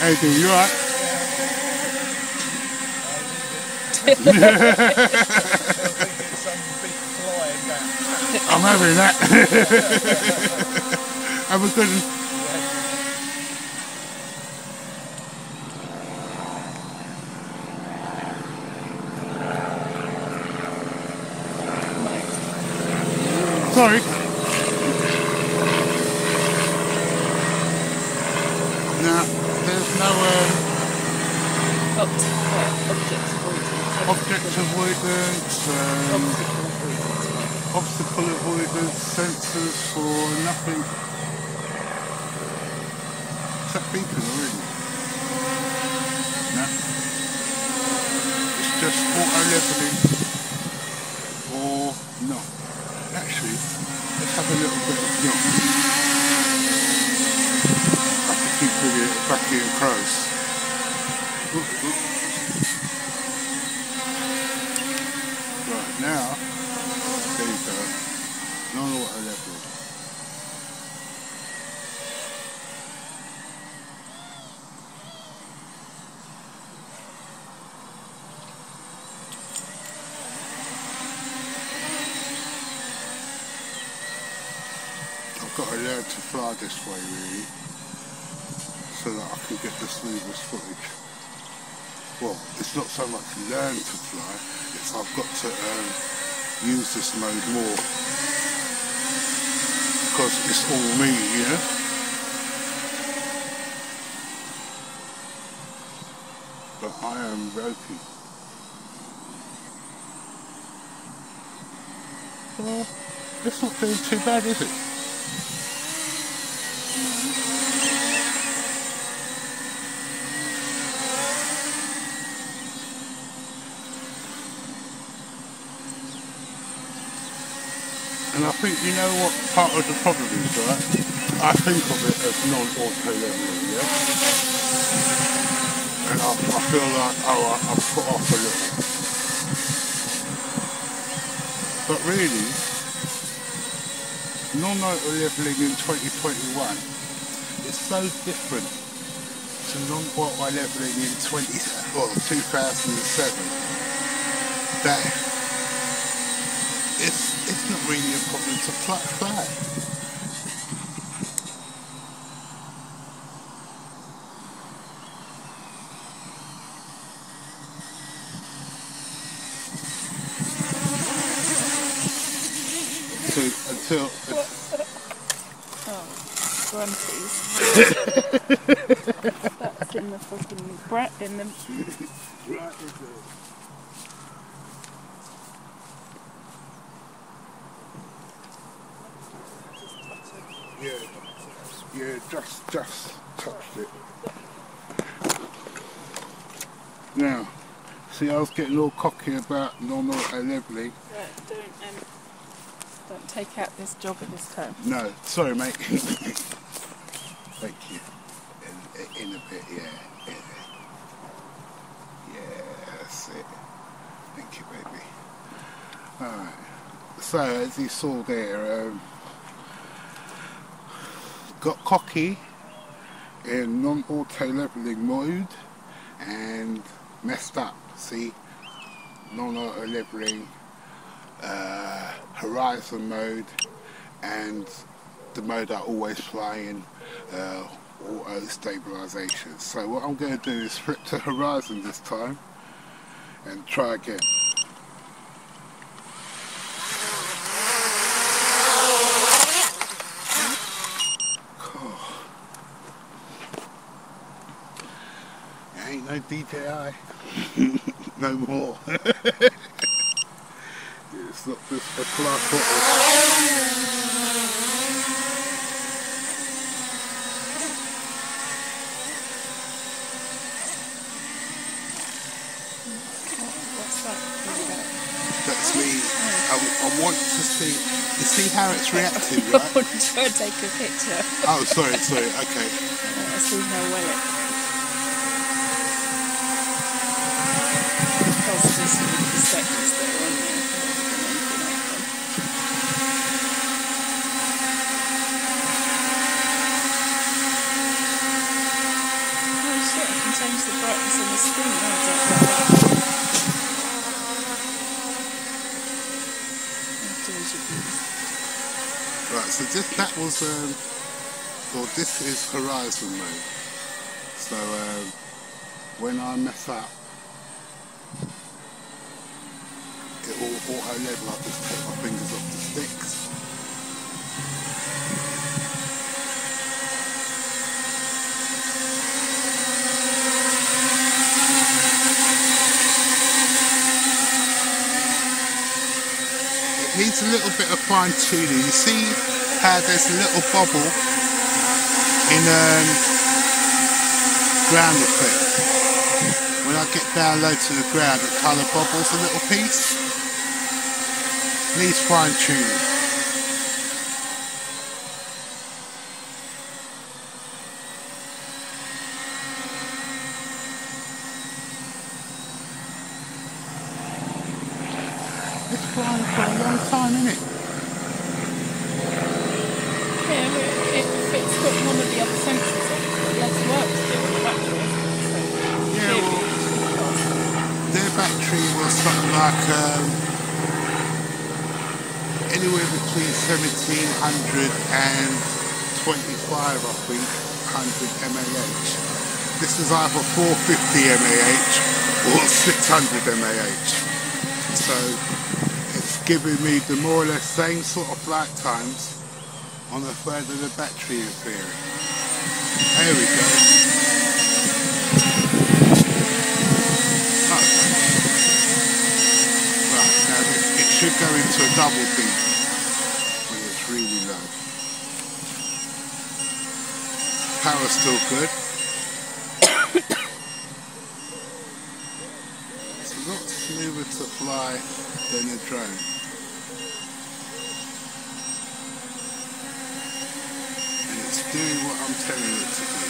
How you doing? You alright? I'm having that. Have a good one. Sorry. No, there's no object avoidance, obstacle avoidance, sensors for nothing. Is that beacon already? No. It's just auto leveling or not. Actually, let's have a little bit of knock. I have to keep it back in close. Right, now, there you go. Non-auto level. Got to learn to fly this way really, so that I can get the smoothest footage. Well, it's not so much learn to fly, it's I've got to use this mode more, because it's all me, you know? But I am ropey. Well, it's not doing too bad, is it? And I think, you know what part of the problem is, right? I think of it as non-auto leveling, yeah? And I feel like, oh, I've put off a little. But really, non-auto leveling in 2021 is so different to non-auto leveling in 2007 that it's not really a problem to fly. So until grunties. That's in the fucking brat in them. Yeah, just touched it. Now, see, I was getting all cocky about non-auto leveling. Right, don't take out this jogger this time. No, sorry, mate. Thank you. In a bit, yeah. Yeah, that's it. Thank you, baby. Alright. So, as you saw there, got cocky in non-auto leveling mode and messed up. See, non-auto leveling, horizon mode, and the mode I always fly in, auto stabilization. So what I'm going to do is flip to horizon this time and try again. Ain't no DJI no more. It's not just a class bottle. What's that? That's me. I want to see. You see how it's reacting, right? I want to try and take a picture. Oh, sorry, okay. I see how well it. Because this is the seconds that are on there. Oh shit. buttons on the screen, aren't there? Right, so this is horizon mode. So when I mess up, it will auto level. I just take my fingers off the sticks. Needs a little bit of fine tuning. You see how there's a little bobble in ground effect. When I get down low to the ground, it kind of bobbles a little piece. Needs fine tuning. It's flying for a long time, isn't it? Yeah, if it's got one of the other sensors on, it's less work to do with the battery. So yeah, well, their battery was something like anywhere between 1700 and 25, I think, 100 mAh. This is either 450 mAh or 600 mAh. So it's giving me the more or less same sort of flight times on a third of the battery in theory. There we go. Oh. Right, now it should go into a double beat when it's really low. Power's still good. It's a lot smoother to fly than a drone. And it's doing what I'm telling it to do.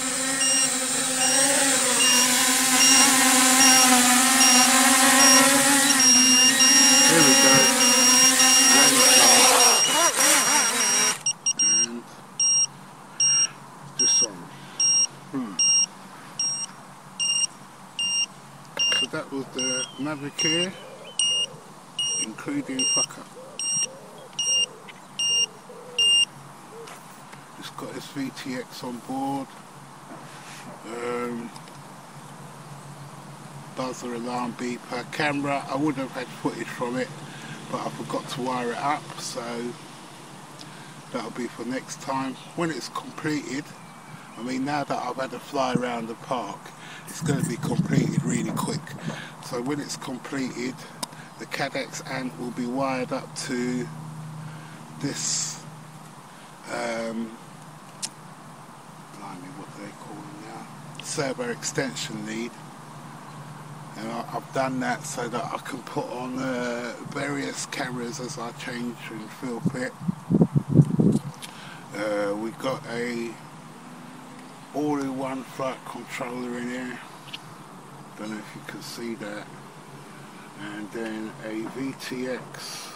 Here we go. And this on. So that was the MAVIC AIR, including fucker. It's got its VTX on board, buzzer, alarm, beeper, camera. I would have had footage from it, but I forgot to wire it up, so that'll be for next time. When it's completed, I mean, now that I've had to fly around the park, it's going to be completed really quick. So when it's completed, the Cadex ant will be wired up to this, blimey, what do they call them now? Servo extension lead. And I've done that so that I can put on various cameras as I change and feel fit. We've got a all-in-one flight controller in here. Don't know if you can see that. And then a VTX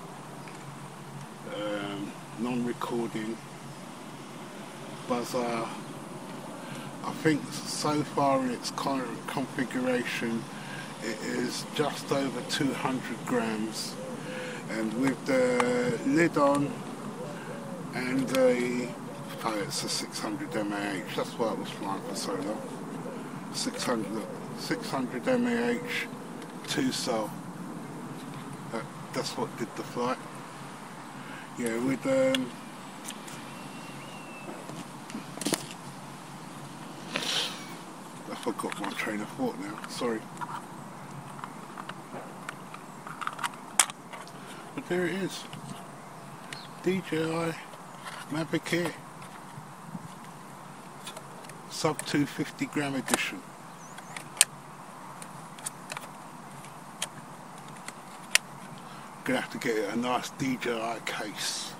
non-recording buzzer. I think so far in its current configuration it is just over 200 grams, and with the lid on and the it's a 600 mAh, that's why it was flying for so long. 600 mAh, 2 cell. That's what did the flight. Yeah, with I forgot my train of thought now, sorry. But there it is. DJI MAVIC AIR. Sub250 gram edition. Gonna have to get a nice DJI case.